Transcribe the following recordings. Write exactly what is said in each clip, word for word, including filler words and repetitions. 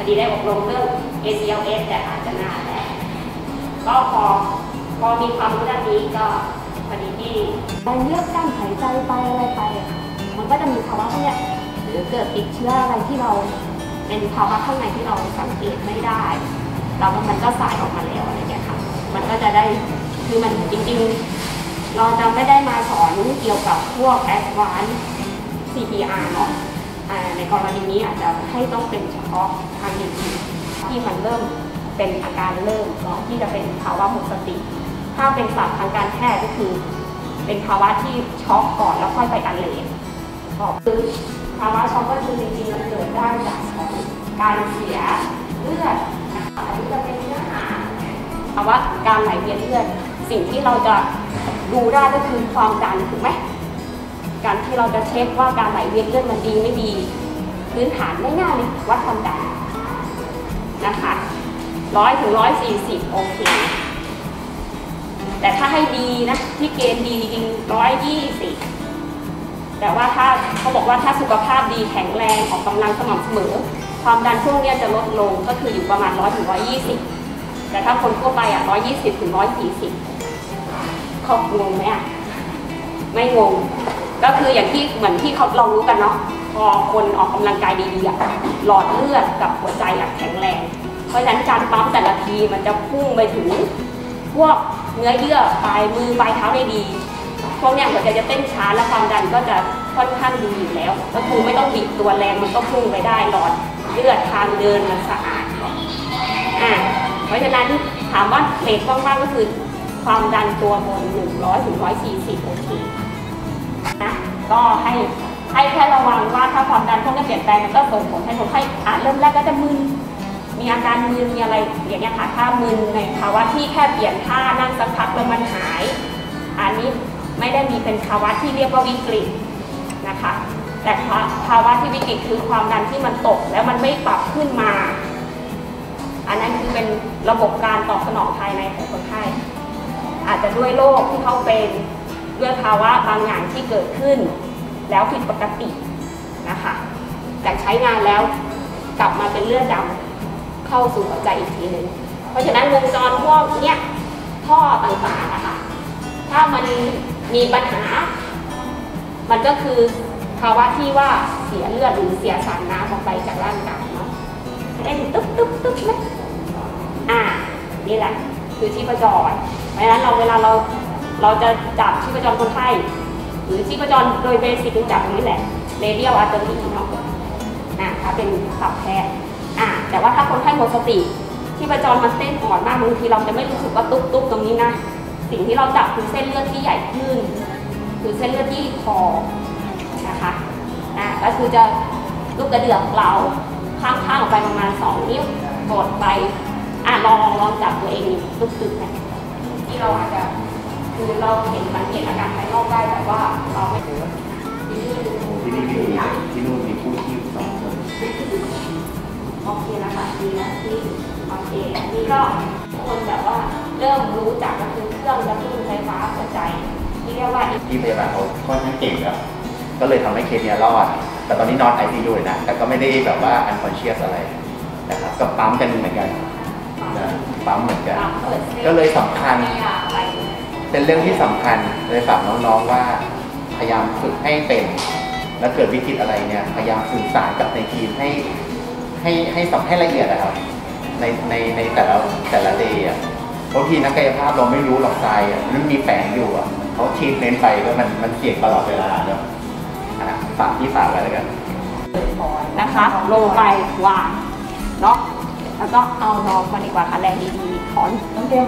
ดีได้อบรมเรื่อง เอ ซี แอล เอส แต่อาจจะนานแล้วก็พอพอมีความรู้ด้านนี้ก็พอดีที่ไปเลือกกั้นหายใจไปอะไรไปมันก็จะมีภาวะพวกนี้หรือเกิดติดเชื้ออะไรที่เราเป็นภาวะข้างในที่เราสังเกตไม่ได้แล้วมันก็สายออกมาแล้วอะไรอย่างเงี้ยค่ะมันก็จะได้คือมันจริงๆเราจะไม่ได้มาสอนเกี่ยวกับพวก Advanced ซี พี อาร์ เนาะในกรณีนี้อาจจะให้ต้องเป็นเฉพาะทางดีที่มันเริ่มเป็นอาการเริ่มก่อนที่จะเป็นภาวะหมดสติถ้าเป็นศัพท์ทางการแพทย์ก็คือเป็นภาวะที่ช็อกก่อนแล้วค่อยไปอันเลนคือภาวะช็อกก็คือจริงๆมันเกิดได้จากของการเสียเลือดนะคะอันนี้จะเป็นเนื้อหาภาวะการไหลเวียนเลือดสิ่งที่เราจะดูได้ก็คือความดันถูกไหมการที่เราจะเช็คว่าการไหลเวียนเลือดมันดีไม่ดีพื้นฐานไม่ง่ายเลยวัดความดันนะคะร้อยถึงร้อยสี่สิบโอเคแต่ถ้าให้ดีนะที่เกณฑ์ดีจริงร้อยยี่สิบแต่ว่าถ้าเขาบอกว่าถ้าสุขภาพดีแข็งแรงออกกำลังสม่ำเสมอความดันช่วงนี้จะลดลงก็คืออยู่ประมาณร้อยถึงร้อยยี่สิบแต่ถ้าคนทั่วไปอ่ะร้อยยี่สิบถึงร้อยสี่สิบเขางงไหมอ่ะไม่งงก็คืออย่างที่เหมือนที่เขาเรารู้กันเนาะพอคนออกกำลังกายดีๆอ่ะหลอดเลือดกับหัวใจอ่ะแข็งแรงเพราะฉะนั้นการปั๊มแต่ละทีมันจะพุ่งไปถึงพวกเนื้อเยื่อปลายมือปลายเท้าได้ดีพวกเนี้ยหัวใจจะเต้นช้าและความดันก็จะค่อนข้างดีอยู่แล้วก็คือไม่ต้องบีบตัวแรงมันก็พุ่งไปได้หลอดเลือดทางเดินมันสะอาดอ่าเพราะฉะนั้นถามว่าเลทว่างๆก็คือความดันตัวบนหนึ่งร้อยถึงร้อยสี่สิบโอเคนะก็ให้ให้แค่ระวังว่าถ้าความดันพวกนี้เปลี่ยนแปลงมันก็ส่งผลให้คนไข้อาจเริ่มแรกก็จะมึนมีอาการมึนมีอะไรอย่างเงี้ยค่ะถ้ามึนในภาวะที่แค่เปลี่ยนท่านั่งสักพักแล้วมันหายอันนี้ไม่ได้มีเป็นภาวะที่เรียกว่าวิกฤตนะคะแต่ภาวะที่วิกฤตคือความดันที่มันตกแล้วมันไม่ปรับขึ้นมาอันนั้นคือเป็นระบบการตอบสนองภายในของคนไข้อาจจะด้วยโรคที่เขาเป็นด้วยภาวะบางอย่างที่เกิดขึ้นแล้วผิดปกตินะคะจากใช้งานแล้วกลับมาเป็นเลือดดำเข้าสู่หัวใจอีกทีหนึ่งเพราะฉะนั้นวงจรพวกเนี้ยท่อต่างๆนะคะถ้ามันมีปัญหามันก็คือภาวะที่ว่าเสียเลือดหรือเสียสารน้ำออกไปจากร่างกายเนาะเต้นตึ๊บตึ๊บตึ๊บไหมอ่านี่แหละคือชีพจรเพราะฉะนั้นเราเวลาเราเราจะจับชีพจรคนไข้หรือชีพจรโดยเบสิกจับตรงนี้แหละเรเดียลอาร์เตอรี่เนาะนะถ้าเป็นศัพท์แพทย์อ่าแต่ว่าถ้าคนไข้หมดสติชีพจรมันเต้นอ่อนมากบางทีเราจะไม่รู้สึกว่าตุ๊บตุ๊บตรงนี้นะสิ่งที่เราจับคือเส้นเลือดที่ใหญ่ขึ้นคือเส้นเลือดที่คอนะคะอ่าก็คือจะลูกกระเดือกเราข้างๆออกไปประมาณสองนิ้วกดไปอ่าลองลองจับตัวเองตุ๊บตุ๊บนะที่เราอาจจะคือเราเห็นสังเกตอาการภายนอกได้แต่ว่าเราไม่รู้ที่นี่ที่นี่ที่นู่นมีผู้ชีพสองคนโอเคนะคะดีนะที่โอเคนี่ก็คนแบบว่าเริ่มรู้จักก็คือเครื่องกระตุ้นไฟฟ้าหัวใจที่เรียกว่าที่พยาบาลเขาค่อนข้างเก่งแล้วก็เลยทำให้เคสนี้รอดแต่ตอนนี้นอน ไอ ซี ยู เลยนะแต่ก็ไม่ได้แบบว่า unconscious อะไรนะครับก็ปั๊มกันเหมือนกันปั๊มเหมือนกันก็เลยสำคัญเป็นเรื่องที่สำคัญเลยฝากน้องๆว่าพยายามฝึกให้เป็นแล้วเกิดวิกฤตอะไรเนี่ยพยายามสื่อสารกับในทีมให้ให้ให้สัมให้ละเอียดนะครับในในในแต่ละแต่ละเดย์อ่ะบางทีนักกายภาพเราไม่รู้หรอกใจอ่ะมันมีแฝงอยู่อ่ะเขาทีเน้นไปก็มันมันเสี่ยงตลอดเวลาเนาะฝากที่ฝากไว้แล้วกันนะคะลงไปวางเนาะแล้วก็เอาน้องมาดีกว่าค่ะแรงดีๆถอนต้องเตรียม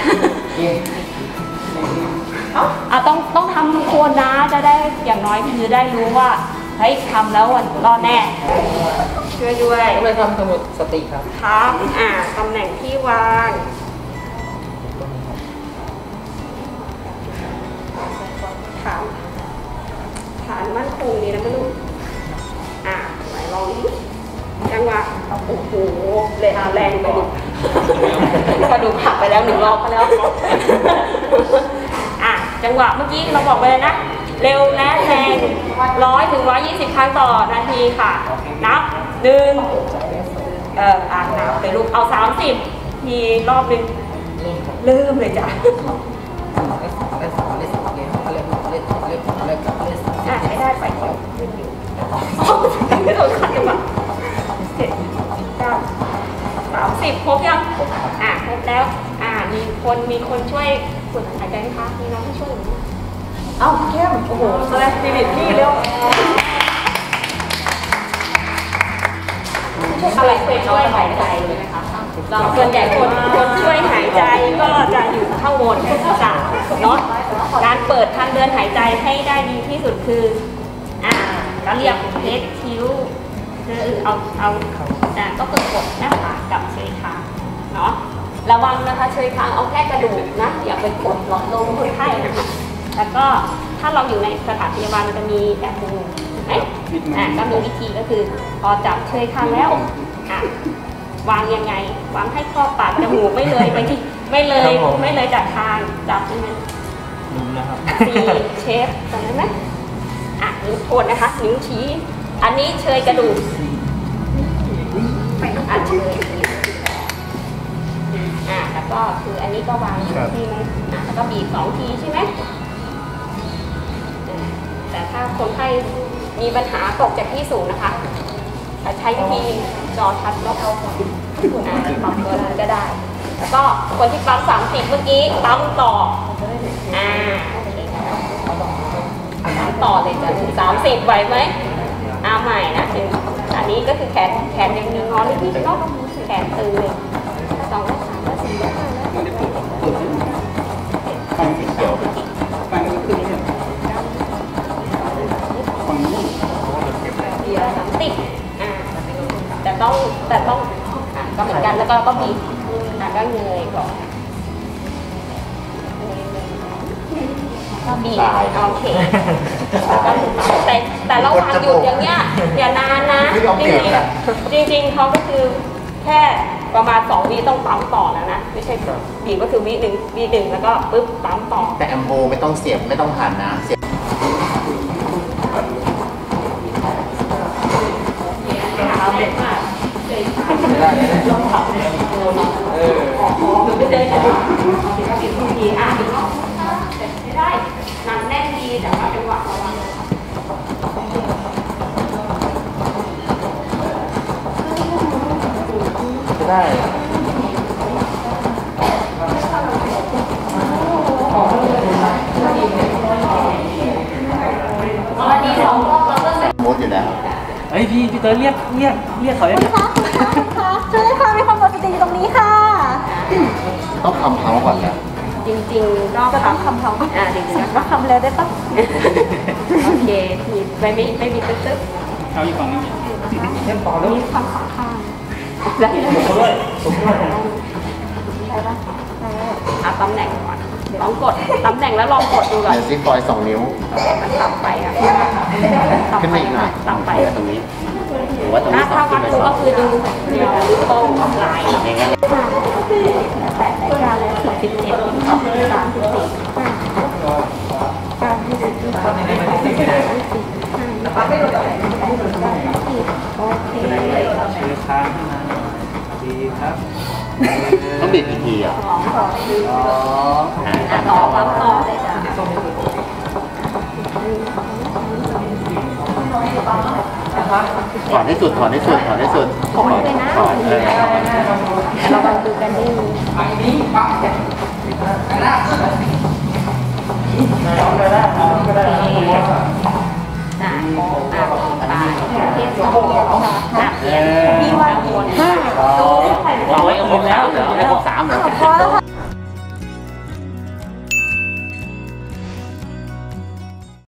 อ่ะต้องต้องทำทุกคนนะจะได้อย่างน้อยคือได้รู้ว่าเฮ้ยทำแล้ววันรอดแน่ช่วยด้วยไม่ทำสมุดสติครับครับอ่าตำแหน่งที่วางฐานฐานมั่นคงดีนะไม่รู้อ่าไหนลองดิจังหวะโอ้โหเลยอ่ะแรงไปดูกระดูกหักไปแล้วหนึ่งรอบไปแล้วอ่ะจังหวะเมื่อกี้เราบอกไปเลยนะเร็วและแรงร้อยถึงร้อยยี่สิบครั้งต่อนาทีค่ะนับหนึ่งเอออ่านน้ำไปลูกเอาสามสิบทีรอบนึงเริ่มเลยจ้ะอ่ะไม่ได้ไปก่อนขึ้นอยู่ไม่ต้องขัดกันมาเจ็ดเก้าสามสิบครบยังอ่ะครบแล้วอ่ะมีคนมีคนช่วยกดหายใจไหมคะมีน้องที่ช่วยอยู่เอ้าแก้มโอ้โหแสดงสปิริตพี่เร็วอะไรเคยช่วยหายใจเลยนะคะส่วนใหญ่คนคนช่วยหายใจก็จะอยู่ข้างบนจ้ะเนาะการเปิดทางเดินหายใจให้ได้ดีที่สุดคืออ่าก็เรียกเฮดคิ้วคือเอาเอาอ่าก็คือกดหน้าผากกับเชยคางเนาะระวังนะคะเชยคางเอาแค่กระดูกนะอย่าไปกดหลอดลมคนไข้นะคะแล้วก็ถ้าเราอยู่ในสถานพยาบาลมันจะมีแอบดูไหมอ่าก็มีวิธีก็คือพอจับเชยคางแล้วอ่ะวางยังไงวางให้ครอบปากจมูกไม่เลยไปที่ไม่เลยไม่เลยจากคางจับใช่ไหมรู้แล้วครับสี่เชฟจำได้ไหมอ่ะนิ้วโทษนะคะนิ้วชี้อันนี้เชยกระดูกอ่ะเชยอ่ะแล้วก็คืออันนี้ก็วางอยู่ที่นึงอ่ะแล้วก็บีบสองทีใช่ไหมแต่ถ้าคนไข้มีปัญหาตกจากที่สูงนะคะใช้วิธีจอทัดนกเอาอ่ะปั๊มตัวนั้นก็ได้แล้วก็คนที่ปั๊มสามสิบเมื่อกี้ปั๊มต่ออ่าปั๊มต่อเลยจะถึงสามสิบไหวไหมเอาใหม่นะถึงอันนี้ก็คือแขนแขนยังมีงอนิดนิดเนาะแขนตึงเลยสองและสามและสี่และห้าและหกและเจ็ดแปดเดียวสามสิบอ่าแต่ต้องแต่ต้องอ่ะก็เหมือนกันแล้วก็ก็บีบอ่ะก็เงยก่อนก็บีบโอเคแต่แต่ระหว่างหยุดอย่างเงี้ยอย่านานนะจริงจริงๆเขาก็คือแค่ประมาณสองวิต้องปั๊มต่อแล้วนะไม่ใช่บีบก็คือวิหนึ่งวิหนึ่งแล้วก็ปึ๊บปั๊มต่อแต่แอมโบไม่ต้องเสียบไม่ต้องผ่านน้ำเสียบลองขับเออคือไม่เดินจะดูสิบนาทีอ่ะดูเนาะไม่ได้หนักแน่นดีแต่ว่าจังหวะระวังจะได้มุดอยู่แล้วเฮ้ยพี่พี่เตอร์เรียกเรียกเรียกเขาอย่างนี้ค่ะค่ะช่วยค่ะมีความปกติอยู่ตรงนี้ค่ะต้องคำเขาก่อนนะจริงๆก็ต้องคำเขาอ่าจริงๆก็คำเลยได้ปะโอเคมีไม่ไม่ไม่มีตึ๊บตึ๊บเอาอีกฝั่งนึงเล่นต่อแล้วมีความสำคัญแล้วผมด้วยผมด้วยใช่ปะเอาตำแหน่งก่อนลองกดตำแหน่งแล้วลองกดดูก่อนเดี๋ยวซิปอยสองนิ้วมันต่ำไปอ่ะขึ้นมาอีกหน่อยต่ำไปตรงนี้หรือว่าตรงนี้ถ้าวัดดูก็คือดูเดี๋ยวโต้ไหลอย่างเงี้ยแปดเก้าเลยสิบสิบเอ็ดสามสิบสี่เก้าสิบสี่เก้าสิบสี่ห้าโอเคชื่อค้างดีครับต้องบิดอีกทีอ่ะสองสองอ่ะต่อปั๊มต่อเลยจ้ะถอนให้สุดถอนให้สุดถอนให้สุดถอนเลยนะถอนเลยเราลองดูกันนี่อ่าอ่าตายเทียบสองอ่ะเทียบพี่ว่าห้าเราไว้เอาหมดแล้วเหรอเอาหมดสามเหรอ